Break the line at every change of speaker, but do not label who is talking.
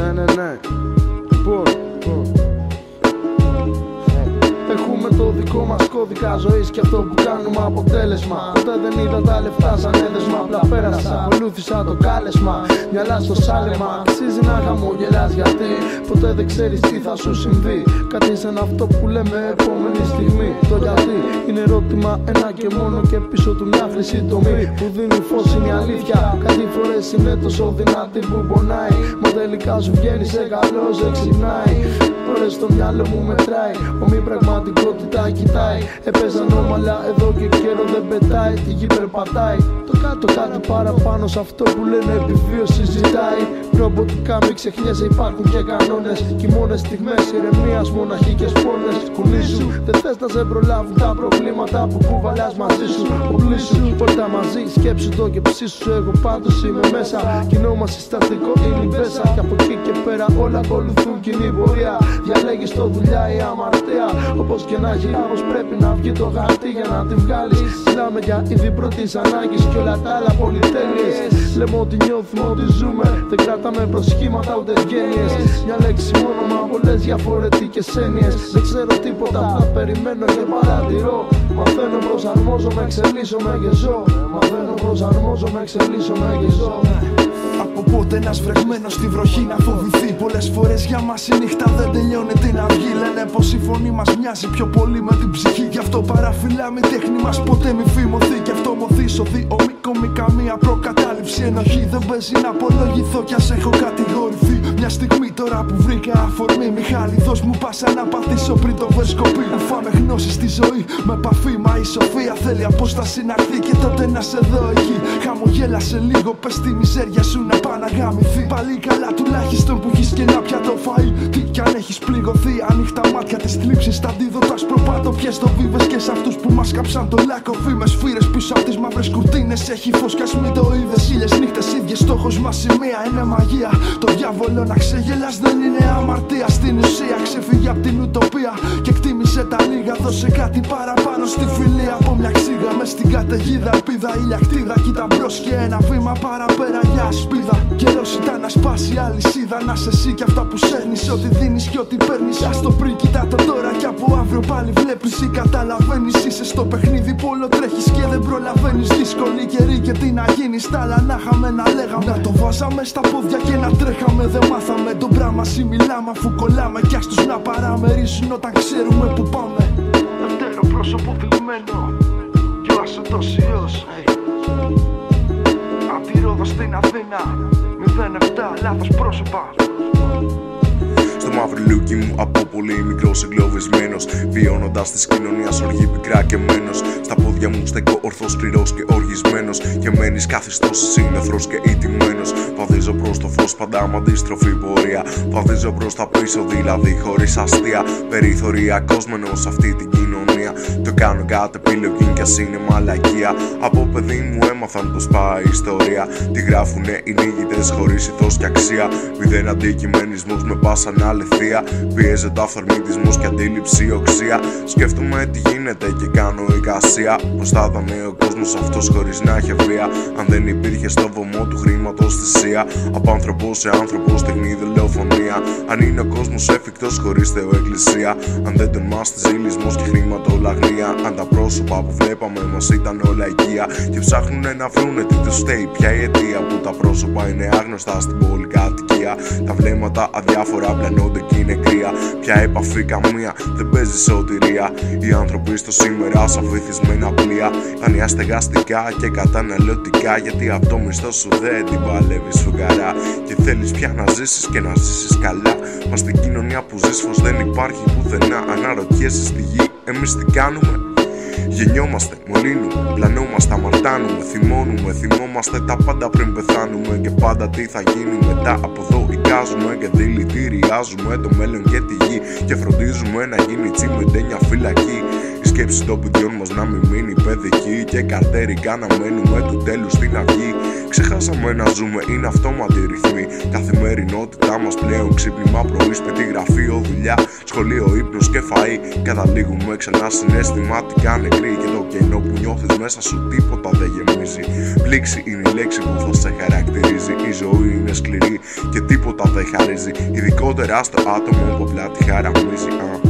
ναι. Έχουμε το δικό μας κώδικα ζωής και αυτό που κάνουμε αποτέλεσμα. Ποτέ δεν είδα τα λεφτά σαν έδεσμα. Απλά πέρασα, ακολούθησα το κάλεσμα. Μυαλά στο σάλεμα, αξίζει να χαμογελάς γιατί ποτέ δεν ξέρεις τι θα σου συμβεί. Κάτι σαν αυτό που λέμε επόμενη στιγμή. Το γιατί είναι ερώτημα ένα και μόνο και πίσω του μια χρυσή τομή που δίνει φως είναι η αλήθεια. Κάτι φορές είναι τόσο δυνατή που πονάει. Μα τελικά σου βγαίνει σε καλό, σε ξυπνάει. Ώρες στο μυαλό μου μετράει, ομή πραγματικότητα κοιτάει. Έπαιζαν όμαλα εδώ και καιρό δεν πετάει. Τη γη περπατάει, το κάτω κάτι παραπάνω σε αυτό που λένε επιβίωση ζητάει. Ρομποτικά μη ξεχνιέσαι υπάρχουν και κανόνες. Κοιμώνες στιγμές ηρεμίας, μοναχοί και σπόνες. Κουνήσου, δεν θες να σε προλάβουν τα προβλήματα που κουβαλάς μαζί σου. Οπλίσου, πόρτα μαζί, σκέψου το και ψήσου. Εγώ πάντως είμαι μέσα, κοινό μας συστατικό είναι η μπέσα. Και από εκεί και πέρα όλα ακολουθούν κοινή πορεία. Διαλέγεις το δουλειά ή αμαρτία. Όπως και να έχει, όπως πρέπει να βγει το χαρτί για να τη βγάλεις. Μιλάμε για είδη πρώτης ανάγκης και όλα τα άλλα πολυτέλειες. Λέμε ότι νιώθουμε ότι ζούμε, δεν κρατάμε προσχήματα ούτε ευγένειες. Μια λέξη μόνο μα πολλές διαφορετικές έννοιες. Δεν ξέρω τίποτα, θα περιμένω και παρατηρώ. Μαθαίνω, προσαρμόζομαι, εξελίσσομαι και ζω. Μαθαίνω, προσαρμόζομαι, εξελίσσομαι και ζω.
Από πότε ένας βρεγμένος στη βροχή να φοβηθεί. Πολλές φορές για μας η νύχτα δεν τελειώνεται να βγει. Λένε πως η φωνή μας μοιάζει πιο πολύ με την ψυχή. Γι' αυτό παραφυλάμε η τέχνη μας ποτέ μη φημωθεί. Κι αυτό μοθείς οδεί ομικομη καμία προκατάληψη. Ενοχή δεν παίζει να απολογηθώ κι ας έχω κατηγορηθεί. Μια στιγμή τώρα που βρήκα αφορμή. Μιχάλη δώσ' μου πάσα να πατήσω πριν το βερσκοπεί. Να φάμε γνώση στη ζωή με επαφή. Μα η σοφία θέλει απόσταση να έρθει και τότε να σε δω εκεί. Χαμογέλασε λίγο, πες τη μιζέρια σου να πάει να γαμηθεί. Πάλι καλά τουλάχιστον που έχεις και ένα πιάτο φαΐ. Τι κι αν έχεις πληγωθεί, ανοίχτα μάτια τις θλίψεις. Τα αντίδοτα σπροπάτω πιες το βίβες και σε αυτούς που μας κάψαν το λάκκο. Φήμες φύρες πίσω απ' τις μαύρες κουρτίνες. Έχει φως κι ας μην το είδες. Χίλιες νύχτες ίδιες, στόχος μας σημαία είναι μαγεία. Το διάβολο να ξεγελάς δεν είναι αμαρτία. Στην ουσία ξεφύγει απ' την ουτοπία και εκτίμησε τα λίγα. Δώσε κάτι παραπάνω στη φιλία από μια ξύγα. Μες στην καταιγίδα ελπίδα ηλιακτίδα. Κοίτα μπρος και ένα βήμα παραπέρα για ασπίδα. Καιρός ήταν να σπάσει αλυσίδα. Να σε εσύ κι αυτά που σέρνεις. Ό,τι δίνεις κι ό,τι παίρνεις. Ας το πριν, κοίτα το τώρα κι από αύριο πάλι βλέπεις ή καταλαβαίνεις. Είσαι στο παιχνίδι που όλο τρέχεις και δεν προλαβαίνεις. Δύσκολη καιρή και τι να γίνεις. Τα άλλα να είχαμε να λέγαμε. Να το βάζαμε στα πόδια και να τρέχαμε. Δεν μάθαμε το πράγμα ή μιλάμε αφού κολλάμε. Κι ας τους να παραμερίσουν όταν ξέρουμε που πάμε. Δευτέρο πρόσωπο θλιμμένο κι ο ασωτός ιός. Απ' τη Ρόδο στην Αθήνα 07 λάθος πρόσωπα.
Στο μαύρο λούκι μου από πολύ μικρός εγκλωβισμένος. Βιώνοντας της κοινωνίας οργή πικρά και μένος. Στα πόδια μου στέκω ορθός, σκληρός και οργισμένος. Και μένεις καθιστός σύννεφρος και ηττημένος. Βαδίζω προς το φως πάντα με αντίστροφη πορεία. Βαδίζω προς τα πίσω δηλαδή χωρίς αστεία. Περιθωριακός μένω σε αυτή την κοινωνία. Το κάνω κάτι επιλογή κι ας είναι μαλακία. Από παιδί μου έμαθαν πως πάει η ιστορία. Τη γράφουνε οι νίγητες χωρίς ηθός και αξία. Μηδέν αντικειμενισμός με πάσαν αληθεία. Πιέζεται αυθορμητισμός και αντίληψη οξία. Σκέφτομαι τι γίνεται και κάνω εικασία. Πως θα ήταν ο κόσμος αυτός χωρίς να έχει βία. Αν δεν υπήρχε στο βωμό του χρήματος θυσία. Από άνθρωπο σε άνθρωπο, τεχνή δολοφονία. Αν είναι ο κόσμος εφικτός χωρίς θεοεκκλησία. Αν δεν τον μάστιζε λυσμός και χρηματολαγνία. Αν τα πρόσωπα που βλέπαμε μας ήταν όλα οικεία. Και ψάχνουνε να βρούνε τι τους φταίει. Ποια η αιτία που τα πρόσωπα είναι άγνωστα στην πολυκατοικία. Τα βλέμματα αδιάφορα πλανώνται και είναι κρύα. Ποια επαφή καμία δεν παίζει σωτηρία. Οι άνθρωποι στο σήμερα σαν βυθισμένα πλοία. Πανιά στεγαστικά και καταναλωτικά. Γιατί από το μισθό σου δεν την παλεύεις φουγκαρά. Και θέλεις πια να ζήσεις και να ζήσεις καλά. Μα στην κοινωνία που ζεις φως δεν υπάρχει πουθενά. Αναρωτιέσαι στη γη εμείς τι κάνουμε. Γεννιόμαστε, μολύνουμε, πλανόμαστε, αμαρτάνουμε, θυμώνουμε, θυμόμαστε τα πάντα πριν πεθάνουμε. Και πάντα τι θα γίνει μετά από εδώ εικάζουμε. Και δηλητηριάζουμε το μέλλον και τη γη. Και φροντίζουμε να γίνει τσιμεντένια φυλακή. σκέψη των παιδιών μας να μην μείνει παιδική. Και καρτέρικα να μένουμε του τέλους στην αυγή. Ξεχάσαμε να ζούμε, είναι αυτόματη ρυθμή. Καθημερινότητά μας πλέον ξύπνημα πρωί, σπίτι, γραφείο, δουλειά, σχολείο, ύπνος και φαΐ. Καταλήγουμε ξανά συναισθηματικά νεκροί. Και το κενό που νιώθεις μέσα σου τίποτα δεν γεμίζει. Πλήξη είναι η λέξη που θα σε χαρακτηρίζει. Η ζωή είναι σκληρή και τίποτα δεν χαρίζει, ειδικότερα στο άτομο που απλά τη χαραμίζει.